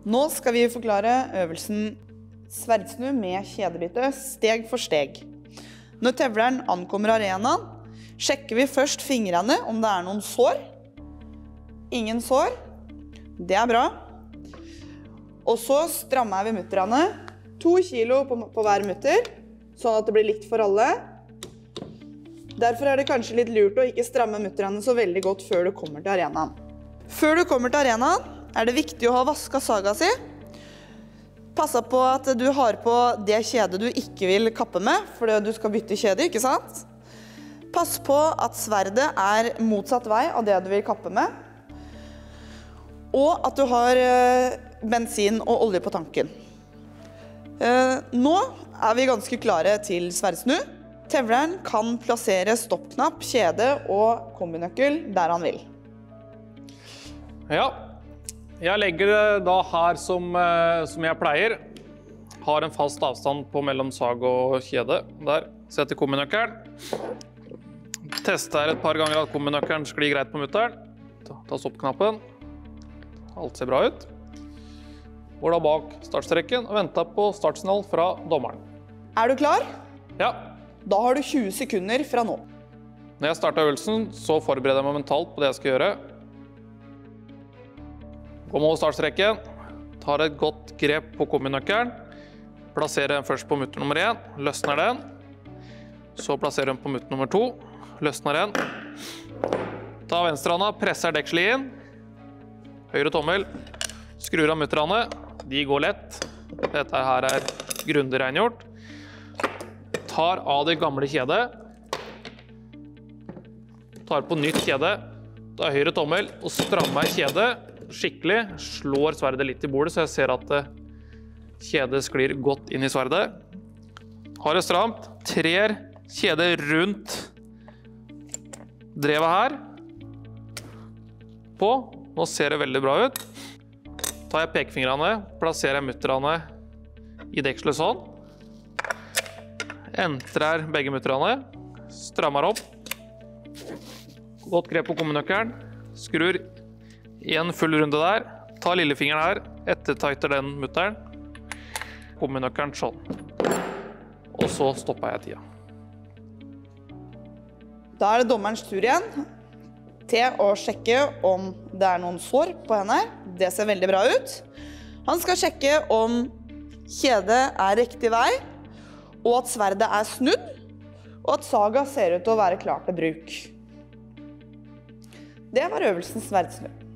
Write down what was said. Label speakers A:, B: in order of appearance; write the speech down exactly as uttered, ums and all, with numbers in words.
A: Nå skal vi forklare øvelsen sverdsnu med kjedebytte steg for steg. Når tevleren ankommer arenaen, sjekker vi først fingrene om det er noen sår. Ingen sår. Det er bra. Og så strammer vi mutterne. To kilo på, på hver mutter, sånn at det blir likt for alle. Derfor er det kanskje litt lurt å ikke stramme mutterne så veldig godt før du kommer til arenaen. Før du kommer til arenaen, er det viktig å ha vasket saga si. Passa på at du har på det kjedet du ikke vil kappe med, fordi du skal bytte kjede, ikke sant? Pass på at sverdet er motsatt vei av det du vil kappe med. Og at du har bensin og olje på tanken. Nå er vi ganske klare til sverdsnu. Tevleren kan plassere stoppknapp, kjede og kombinøkkel der han vil.
B: Ja, jeg legger det da her som, som jeg pleier. Har en fast avstand på mellom sag og kjede. Der setter kombinøkkelen. Tester et par ganger at kombinøkkelen sklir greit på mutteren. Ta stoppknappen. Alt ser bra ut. Går da bak startstreken og venter på startsignal fra dommeren.
A: Er du klar?
B: Ja.
A: Da har du tjue sekunder fra nå.
B: Når jeg starter øvelsen, så forbereder jeg meg mentalt på det jeg skal gjøre. Går over startstreken, tar et godt grep på kombinøkkelen, plasserer den først på mutter nummer én, løsner den. Så plasserer den på mutter nummer to, løsner den. Ta venstrehånda, presser dekselet inn. Høyre tommel, skrur av mutterne. De går lett. Dette her er grundig rengjort. Tar av det gamle kjedet. Tar på nytt kjede. Tar høyre tommel og strammer kjedet skikkelig. Slår sverdet litt i bordet, så jeg ser at kjedet sklir godt inn i sverdet. Har det stramt. Trer kjedet rundt drevet her. På. Nå ser det veldig bra ut. Tar jeg pekefingrene, plasserer jeg mutterne i dekselet sånn. Entrer begge mutterne, strammer opp. Godt grep på kombinøkkelen, skrur en full runde der. Tar lillefingeren her, ettertighter den mutteren. Kombinøkkelen sånn. Og så stopper jeg tida.
A: Da er det dommerens tur igjen til å sjekke om det er noen sår på henne. Det ser veldig bra ut. Han skal sjekke om kjedet er riktig vei, og at sverdet er snudd, og at saga ser ut til å være klar til bruk. Det var øvelsen sverdsnu.